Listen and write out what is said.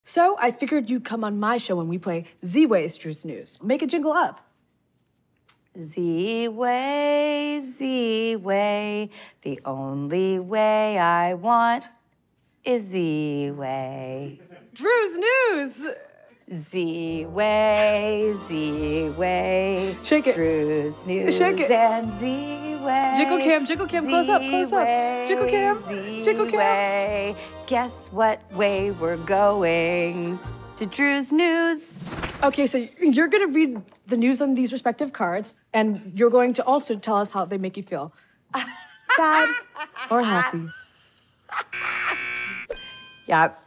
So I figured you'd come on my show when we play Z-Way's Drew's News. Make a jingle up. Z-Way, Z-Way, the only way I want is Z-Way. Drew's News! Z-Way, Z-Way. Shake it. Drew's News Shake it. and Z-Way. Jiggle cam, close up, close up. Jiggle cam, jiggle cam. Z-Way. Guess what way we're going? To Drew's News. Okay, so you're gonna read the news on these respective cards, and you're going to also tell us how they make you feel. Sad or happy. Yeah,